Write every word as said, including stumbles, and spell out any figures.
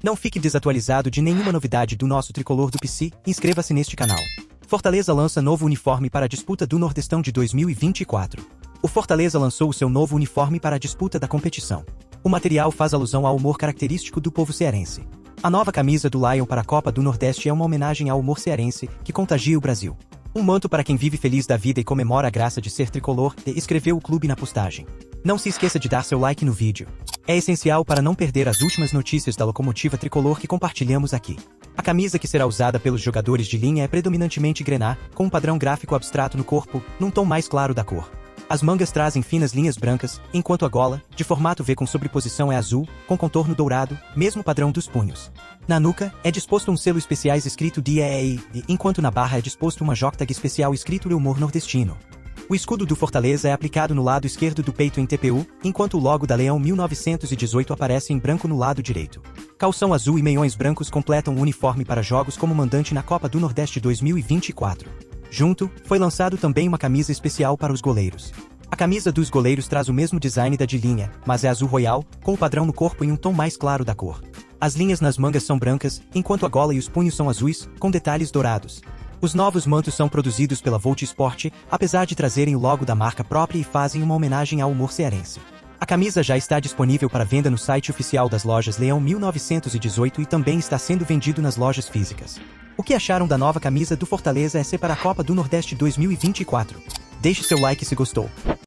Não fique desatualizado de nenhuma novidade do nosso tricolor do P C, inscreva-se neste canal. Fortaleza lança novo uniforme para a disputa do Nordestão de dois mil e vinte e quatro. O Fortaleza lançou o seu novo uniforme para a disputa da competição. O material faz alusão ao humor característico do povo cearense. A nova camisa do Lion para a Copa do Nordeste é uma homenagem ao humor cearense, que contagia o Brasil. Um manto para quem vive feliz da vida e comemora a graça de ser tricolor, escreveu o clube na postagem. Não se esqueça de dar seu like no vídeo. É essencial para não perder as últimas notícias da locomotiva tricolor que compartilhamos aqui. A camisa que será usada pelos jogadores de linha é predominantemente grená, com um padrão gráfico abstrato no corpo, num tom mais claro da cor. As mangas trazem finas linhas brancas, enquanto a gola, de formato V com sobreposição é azul, com contorno dourado, mesmo padrão dos punhos. Na nuca, é disposto um selo especiais escrito D E E I, enquanto na barra é disposto uma J-tag especial escrito o humor nordestino. O escudo do Fortaleza é aplicado no lado esquerdo do peito em T P U, enquanto o logo da Leão mil novecentos e dezoito aparece em branco no lado direito. Calção azul e meiões brancos completam o uniforme para jogos como mandante na Copa do Nordeste dois mil e vinte e quatro. Junto, foi lançado também uma camisa especial para os goleiros. A camisa dos goleiros traz o mesmo design da de linha, mas é azul royal, com o padrão no corpo em um tom mais claro da cor. As linhas nas mangas são brancas, enquanto a gola e os punhos são azuis, com detalhes dourados. Os novos mantos são produzidos pela Volt Sport, apesar de trazerem o logo da marca própria e fazem uma homenagem ao humor cearense. A camisa já está disponível para venda no site oficial das lojas Leão mil novecentos e dezoito e também está sendo vendido nas lojas físicas. O que acharam da nova camisa do Fortaleza S C para a Copa do Nordeste dois mil e vinte e quatro? Deixe seu like se gostou.